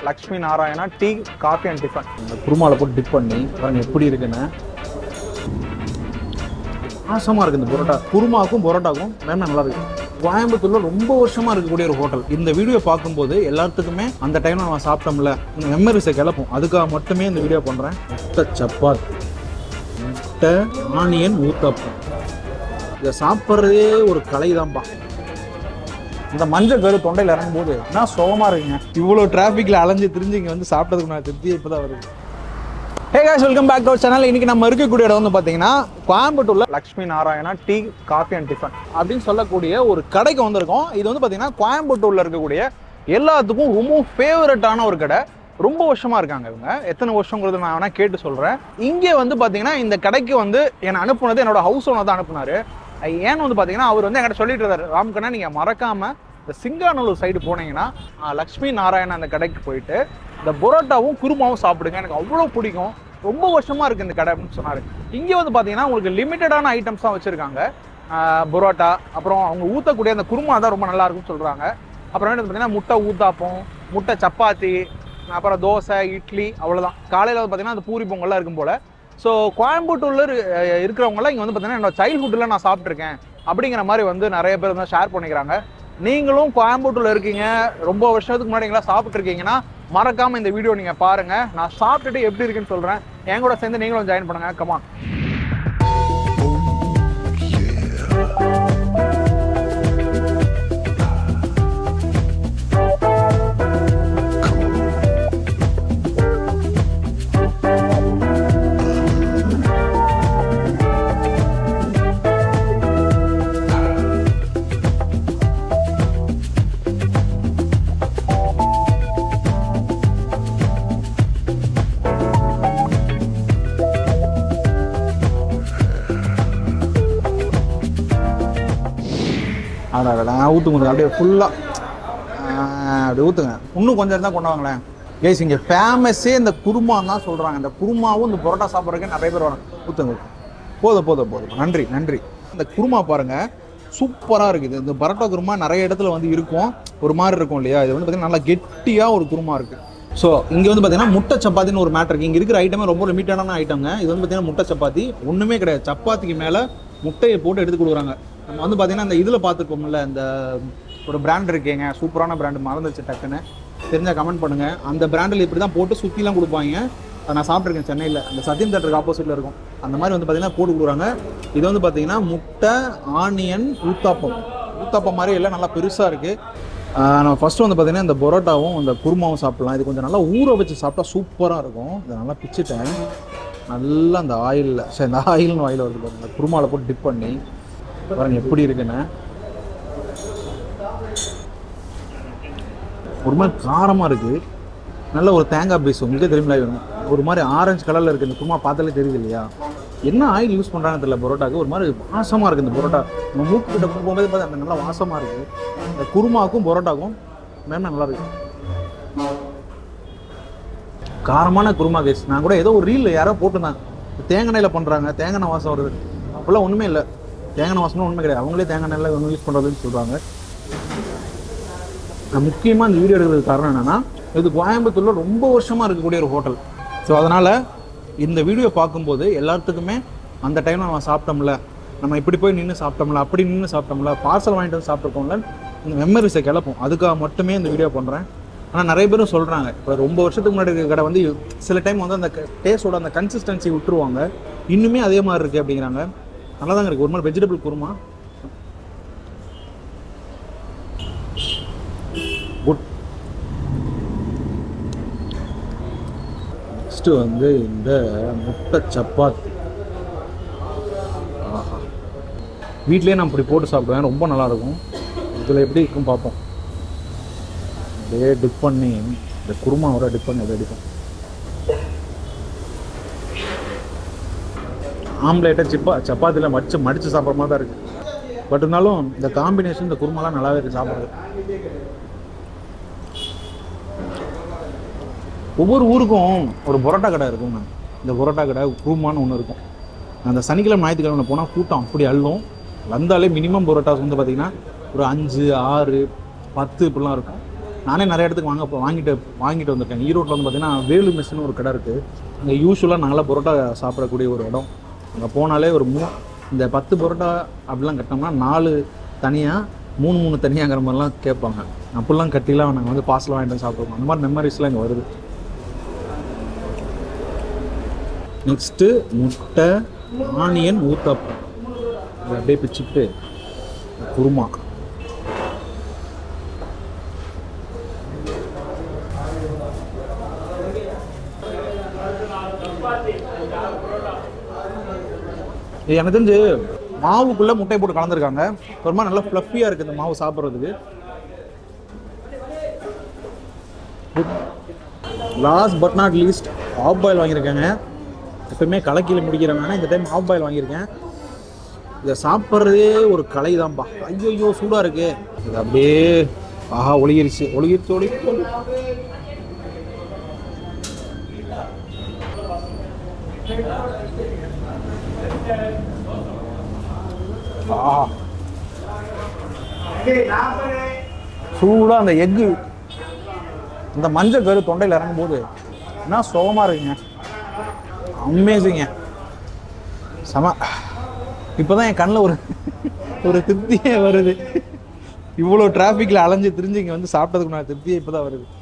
Laxmi Narayana tea, coffee and tiffin. Kurumala put dip பண்ணி பாருங்க எப்படி இருக்குன்னு. ஆசமா இருக்கு இந்த பரோட்டா. குருமாக்கும் பரோட்டாக்கும் நல்லா இருக்கு. கோயம்புத்தூர்ல ரொம்ப வருஷமா இருக்கக்கூடிய ஒரு ஹோட்டல். இந்த வீடியோ பார்க்கும்போது எல்லாத்துக்குமே அந்த டைம்ல நான் சாப்பிட்டோம்ல மெமரிஸை கிளப்பும். அதுக்காக மட்டுமே இந்த வீடியோ பண்றேன். முட்டை சப்பாத்தி, முட்டை ஆனியன் ஊத்தப்பம். இதை சாப்பிட்றதே ஒரு கலை தான்ப்பா. இந்த மஞ்சள் கரு தொண்டையில் இறங்கும் போது என்ன சுகமா இருக்குங்க. இவ்வளோ டிராஃபிக்ல அலைஞ்சு திரிஞ்சு இங்கே வந்து சாப்பிட்டதுக்கு நான் திருப்தி இப்போதான் வருது. Hey guys, welcome back to our channel. இன்னைக்கு நம்ம இருக்கக்கூடிய இடம் வந்து பார்த்தீங்கன்னா கோயம்புத்தூர்ல Lakshmi Narayana tea, coffee and tiffin அப்படின்னு சொல்லக்கூடிய ஒரு கடைக்கு வந்திருக்கோம். இது வந்து பார்த்தீங்கன்னா கோயம்புத்தூர்ல இருக்கக்கூடிய எல்லாத்துக்கும் ரொம்ப ஃபேவரட்டான ஒரு கடை. ரொம்ப வருஷமா இருக்காங்க இவங்க. எத்தனை வருஷங்கிறது நான் வேணா கேட்டு சொல்றேன். இங்கே வந்து பார்த்தீங்கன்னா இந்த கடைக்கு வந்து என்னை அனுப்புனது என்னோட ஹவுஸ் ஓனர் தான் அனுப்புனாரு. ஏன்னு வந்து பார்த்தீங்கன்னா அவர் வந்து என்கிட்ட சொல்லிட்டு இருந்தாரு, ராம்கண்ணா நீங்கள் மறக்காம இந்த சிங்காநல்லூர் சைடு போனீங்கன்னா லக்ஷ்மி நாராயணா அந்த கடைக்கு போயிட்டு இந்த பரோட்டாவும் குருமாவும் சாப்பிடுங்க, எனக்கு அவ்வளோ பிடிக்கும், ரொம்ப வருஷமா இருக்கு இந்த கடை அப்படின்னு சொன்னாரு. இங்கே வந்து பார்த்தீங்கன்னா உங்களுக்கு லிமிட்டடான ஐட்டம்ஸ் தான் வச்சிருக்காங்க. பரோட்டா, அப்புறம் அவங்க ஊற்றக்கூடிய அந்த குருமா தான் ரொம்ப நல்லா இருக்குன்னு சொல்றாங்க. அப்புறம் வந்து பார்த்தீங்கன்னா முட்டை ஊத்தாப்பம், முட்டை சப்பாத்தி, அப்புறம் தோசை, இட்லி, அவ்வளோதான். காலையில் வந்து பார்த்தீங்கன்னா அந்த பூரி பொங்கல்லாம் இருக்கும் போல. ஸோ கோயம்புத்தூர்ல இருக்கிறவங்களாம் இங்கே வந்து பார்த்தீங்கன்னா என்னோட சைல்ட்ஹுட்டில் நான் சாப்பிட்ருக்கேன் அப்படிங்கிற மாதிரி வந்து நிறைய பேர் வந்து ஷேர் பண்ணிக்கிறாங்க. நீங்களும் கோயம்புத்தூர்ல இருக்கீங்க, ரொம்ப வருஷத்துக்கு முன்னாடி எங்களாம் சாப்பிட்ருக்கீங்கன்னா மறக்காம இந்த வீடியோ நீங்க பாருங்க. நான் சாப்பிட்டுட்டு எப்படி இருக்குன்னு சொல்றேன். என் கூட சேர்ந்து நீங்களும் ஜாயின் பண்ணுங்க. கமான். ஊற்றுங்க அப்படியே ஃபுல்லாக அப்படி ஊற்றுங்க. இன்னும் கொஞ்சம் தான் கொண்டு வாங்களேன். கேஸ் இங்கே ஃபேமஸே இந்த குருமான்னு தான் சொல்கிறாங்க. இந்த குருமாவும் இந்த பரோட்டா சாப்பிட்றதுக்கு நிறைய பேர் வராங்க. ஊற்றுங்க. போதும் போதும் போதும். நன்றி நன்றி. இந்த குருமா பாருங்கள், சூப்பராக இருக்குது. இந்த பரோட்டா குருமா நிறைய இடத்துல வந்து இருக்கும், ஒரு மாதிரி இருக்கும் இல்லையா. இது வந்து பார்த்திங்கன்னா நல்லா கெட்டியாக ஒரு குருமா இருக்குது. ஸோ இங்கே வந்து பார்த்தீங்கன்னா முட்டை சப்பாத்தின்னு ஒரு மேட்டர் இருக்குது. இங்கே இருக்கிற ஐட்டமே ரொம்ப லிமிட்டடான ஐட்டம்ங்க. இது வந்து பார்த்தீங்கன்னா முட்டை சப்பாத்தி ஒன்றுமே கிடையாது. சப்பாத்திக்கு மேலே முட்டையை போட்டு எடுத்து கொடுக்குறாங்க. நம்ம வந்து பார்த்தீங்கன்னா இந்த இதில் பார்த்துருப்போம்ல, இந்த ஒரு பிராண்ட் இருக்கேங்க, சூப்பரான பிராண்டு, மறந்துச்சு டக்குன்னு, தெரிஞ்சால் கமெண்ட் பண்ணுங்கள். அந்த பிராண்டில் இப்படி தான் போட்டு சுற்றிலாம் கொடுப்பாங்க. அதை நான் சாப்பிட்ருக்கேன் சென்னையில், அந்த சத்தியம் தேட்டருக்கு ஆப்போசிட்டில் இருக்கும். அந்த மாதிரி வந்து பார்த்தீங்கன்னா போட்டு கொடுக்குறாங்க. இது வந்து பார்த்தீங்கன்னா முட்டை ஆனியன் ஊத்தாப்பம் மாதிரி எல்லாம் நல்லா பெருசாக இருக்குது. நம்ம ஃபஸ்ட்டு வந்து பார்த்தீங்கன்னா இந்த பரோட்டாவும் இந்த குருமாவும் சாப்பிட்லாம். இது கொஞ்சம் நல்லா ஊற வச்சு சாப்பிட்டா சூப்பராக இருக்கும். இதை நல்லா பிச்சுட்டேன். நல்லா அந்த ஆயிலில், சரி இந்த ஆயில்னு ஆயில் வருது பாருங்க, குருமாவில் போட்டு டிப் பண்ணி பாருங்க எப்படி இருக்குன்னு. ஒரு மாதிரி காரமாக இருக்குது. நல்ல ஒரு தேங்காய் பீஸ் உங்களுக்கே தெரியுமில்ல வேணும். ஒரு மாதிரி ஆரஞ்சு கலரில் இருக்குது. இந்த குருமா பார்த்தாலே தெரியுது இல்லையா. என்ன ஆயில் யூஸ் பண்ணுறாங்கன்னு தெரியல பரோட்டாவுக்கு. ஒரு மாதிரி வாசமாக இருக்குது இந்த பரோட்டா. நம்ம மூக்கு கிட்ட போகும்போது பார்த்து அந்த நல்லா வாசமாக இருக்குது. இந்த குருமாவுக்கும் பரோட்டாக்கும் நல்லா இருக்குது. காரமான குருமா கேஸ். நான் கூட ஏதோ ஒரு ரீல் யாரோ போட்டுருந்தாங்க, தேங்காய் எண்ணெயில் பண்ணுறாங்க, தேங்காய் எண்ணெய் வாசம் வருது. அப்போல்லாம் ஒன்றுமே இல்லை, தேங்காய் எண்ணெய் வாசம்னா ஒன்றுமே கிடையாது. அவங்களே தேங்காய் எண்ணெயில் ஒன்றும் யூஸ் பண்ணுறதுன்னு சொல்கிறாங்க. நான் முக்கியமாக இந்த வீடியோ எடுக்கிறதுக்கு காரணம் என்னென்னா, இது கோயம்புத்தூரில் ரொம்ப வருஷமாக இருக்கக்கூடிய ஒரு ஹோட்டல். ஸோ அதனால் இந்த வீடியோ பார்க்கும்போது எல்லாத்துக்குமே அந்த டைமில் நம்ம சாப்பிட்டோம்ல, நம்ம இப்படி போய் நின்று சாப்பிட்டோம்ல, அப்படி நின்று சாப்பிட்டோம்ல, பார்சல் வாங்கிட்டு வந்து சாப்பிட்ருக்கோம்ல, இந்த மெமரிஸை கிளப்பும். அதுக்காக மட்டுமே இந்த வீடியோ பண்ணுறேன். ஆனால் நிறைய பேரும் சொல்கிறாங்க, இப்போ ரொம்ப வருஷத்துக்கு முன்னாடி இருக்கிற கடை வந்து சில டைம் வந்து அந்த டேஸ்ட்டோட அந்த கன்சிஸ்டன்சி விட்டுருவாங்க, இன்னுமே அதே மாதிரி இருக்குது அப்படிங்கிறாங்க. நல்லா தாங்க இருக்குது. ஒரு மாதிரி வெஜிடபிள் குருமா குட். நெக்ஸ்ட்டு வந்து இந்த முட்டை சப்பாத்தி. ஆஹா, வீட்லேயே நான் இப்படி போட்டு சாப்பிடுவேன், ரொம்ப நல்லாயிருக்கும். இதில் எப்படி இருக்கும் பார்ப்போம். அப்படியே டிப் பண்ணி இந்த குருமாவோட டிப் பண்ணி அப்படியே அடிப்போம். ஆம்லேட்டை சப்பாத்தியில் மடித்து சாப்பிட்ற மாதிரி தான் இருக்குது. பட் இருந்தாலும் இந்த காம்பினேஷன், இந்த குருமாலாம் நல்லாவே இருக்குது சாப்பிட்றது. ஒவ்வொரு ஊருக்கும் ஒரு பரோட்டா கடை இருக்குங்க. இந்த பரோட்டா கடை குருமான்னு ஒன்று இருக்கும். அந்த சனிக்கிழமை ஞாயிற்றுக்கிழமை போனால் கூட்டம் அப்படி அள்ளும். வந்தாலே மினிமம் பரோட்டாஸ் வந்து பார்த்திங்கன்னா ஒரு 5, 6, 10 இப்படிலாம் இருக்கும். நானே நிறைய இடத்துக்கு வாங்கிட்டு வந்திருக்கேன். ஈரோட்டில் வந்து பார்த்தீங்கன்னா வேலு மெஸ்ஸுன்னு ஒரு கடை இருக்குது. அங்கே யூஸ்வலாக நாங்களாம் பரோட்டா சாப்பிடக்கூடிய ஒரு இடம். அங்கே போனாலே ஒரு இந்த 10 பரோட்டா அப்படிலாம் கட்டினோம்னா 4 தனியாக 3 தனியாங்கிற மாதிரிலாம் கேட்பாங்க. அப்படிலாம் கட்டிலாம் நாங்கள் வந்து பார்சல் வாங்கிட்டு வந்து சாப்பிடுவோம். அந்த மாதிரி மெமரிஸ்லாம் இங்கே வருது. நெக்ஸ்ட்டு முட்டை ஆனியன் ஊத்தாப்பம் அப்படியே பிச்சுட்டு குருமா. இது எனக்கு தெரிஞ்சு மாவுக்குள்ளே முட்டை போட்டு கலந்துருக்காங்க. ஒரு மாதிரி நல்லா ஃப்ளஃபியாக இருக்குது இந்த மாவு சாப்பிட்றதுக்கு. Last but not least half boil வாங்கியிருக்காங்க. எப்பவுமே கலக்கியில் முடிக்கிறவங்க இந்த டைம் ஆஃப் பாயில் வாங்கியிருக்கேன். இதை சாப்பிட்றதே ஒரு கலை தான்ப்பா. ஐயோ சூடாக இருக்கு. இது அப்படியே ஆஹா ஒளிகிருச்சு. சூடாக அந்த எக்கு இந்த மஞ்சள் கரு தொண்டையில் இறங்கும் போது என்ன சுகமாக இருக்குங்க. அமேசிங்க. செம. இப்போதான் என் கண்ணில் ஒரு திருப்தியே வருது. இவ்வளோ டிராஃபிக்கில் அலைஞ்சு திரிஞ்சு இங்கே வந்து சாப்பிட்டதுக்கு நான் திருப்தியே இப்போ தான் வருது.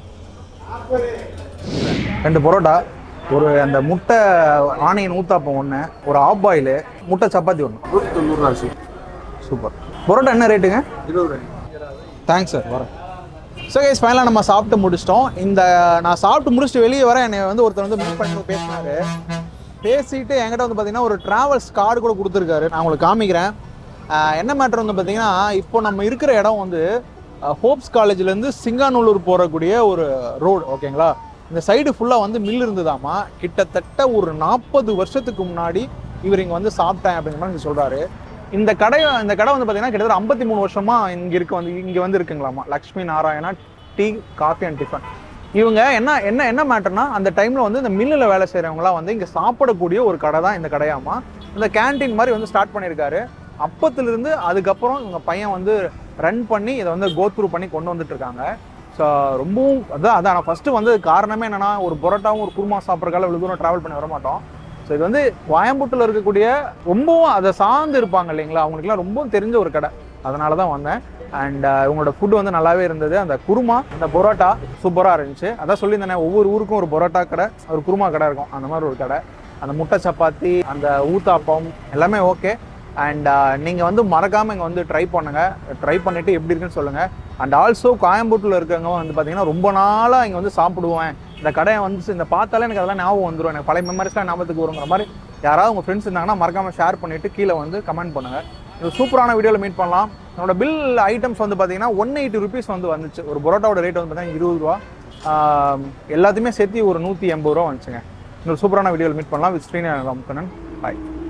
2 பரோட்டா, ஒரு அந்த முட்டை ஆனியன் ஊத்தாப்பம் ஒன்று, ஒரு ஆஃப் பாயிலு, முட்டை சப்பாத்தி ஒன்று. 90 சூப்பர். பரோட்டா என்ன ரேட்டுங்க? 20. தேங்க்ஸ் சார், வரேன். ஸோ கைஸ் ஃபைனலாக நம்ம சாப்பிட்டு முடிச்சிட்டோம். நான் சாப்பிட்டு முடிச்சுட்டு வெளியே வர என்னை வந்து ஒருத்தர் வந்து மீட் பண்ணி பேசினாரு. பேசிட்டு என்கிட்ட வந்து பார்த்தீங்கன்னா ஒரு ட்ராவல்ஸ் கார்டு கூட கொடுத்துருக்காரு. நான் உங்களுக்கு காமிக்கிறேன். என்ன மேட்டர் வந்து பார்த்தீங்கன்னா, இப்போ நம்ம இருக்கிற இடம் வந்து ஹோப்ஸ் காலேஜ்லேருந்து சிங்கானல்லூர் போகக்கூடிய ஒரு ரோடு, ஓகேங்களா? இந்த சைடு ஃபுல்லாக வந்து மில் இருந்ததாமா. கிட்டத்தட்ட ஒரு 40 வருஷத்துக்கு முன்னாடி இவர் இங்கே வந்து சாப்பிட்டேன் அப்படிங்கிற மாதிரி சொல்கிறாரு. இந்த கடை வந்து பார்த்தீங்கன்னா கிட்டத்தட்ட 53 வருஷமாக இங்கே வந்து இருக்குங்களாமா. Lakshmi Narayana tea coffee and tiffin. இவங்க என்ன மேட்டர்னா, அந்த டைமில் வந்து இந்த மில்லில் வேலை செய்கிறவங்களாம் வந்து இங்கே சாப்பிடக்கூடிய ஒரு கடை தான் இந்த கடையாமா. இந்த கேன்டீன் மாதிரி வந்து ஸ்டார்ட் பண்ணியிருக்காரு. அப்பத்துலேருந்து அதுக்கப்புறம் இவங்க பையன் வந்து ரன் பண்ணி இதை வந்து கோத்ரூ பண்ணி கொண்டு வந்துட்டு இருக்காங்க. ஸோ ரொம்பவும் அதான் நான் ஃபஸ்ட்டு வந்து காரணமே என்னென்னா, ஒரு பரோட்டாவும் ஒரு குருமா சாப்பிட்றதுக்காக இவ்வளோ தூரம் ட்ராவல் பண்ணி வர மாட்டோம். ஸோ இது வந்து கோயம்புத்தூரில் இருக்கக்கூடிய ரொம்பவும் அதை சார்ந்து இருப்பாங்க இல்லைங்களா, அவங்களுக்குலாம் ரொம்பவும் தெரிஞ்ச ஒரு கடை. அதனால தான் வந்தேன். அண்ட் இவங்களோட ஃபுட்டு வந்து நல்லாவே இருந்தது. அந்த குருமா, அந்த பரோட்டா சூப்பராக இருந்துச்சு. அதான் சொல்லியிருந்தேனே, ஒவ்வொரு ஊருக்கும் ஒரு பரோட்டா கடை, ஒரு குருமா கடை இருக்கும். அந்த மாதிரி ஒரு கடை. அந்த முட்டை சப்பாத்தி, அந்த ஊத்தாப்பம் எல்லாமே ஓகே. அண்ட் நீங்கள் வந்து மறக்காமல் இங்கே வந்து ட்ரை பண்ணுங்கள். ட்ரை பண்ணிவிட்டு எப்படி இருக்குன்னு சொல்லுங்கள். அண்ட் ஆல்சோ கோயம்புத்தூரில் இருக்கவங்க வந்து பார்த்தீங்கன்னா ரொம்ப நாளாக இங்கே வந்து சாப்பிடுவேன், இந்த கடையை வந்து இந்த பார்த்தாலே எனக்கு அதெல்லாம் ஞாபகம் வந்துடும், எனக்கு பழைய மெமரிஸ்லாம் ஞாபகத்துக்கு வருங்கிற மாதிரி யாராவது உங்கள் ஃப்ரெண்ட்ஸ் இருந்தாங்கன்னா மறக்காமல் ஷேர் பண்ணிவிட்டு கீழே வந்து கமெண்ட் பண்ணுங்கள். இது சூப்பரான வீடியோவில் மீட் பண்ணலாம். என்னோட பில் ஐட்டம்ஸ் வந்து பார்த்தீங்கன்னா 180 ருபீஸ் வந்து வந்துச்சு. ஒரு பரோட்டாவோட ரேட் வந்து பார்த்தீங்கன்னா 20 ரூபா. எல்லாத்தையுமே சேர்த்து ஒரு 180 ரூபா வந்துச்சுங்க. இன்னொரு சூப்பரான வீடியோவில் மீட் பண்ணலாம். வித் ஸ்ரீ ராம்கண்ணன். பாய்.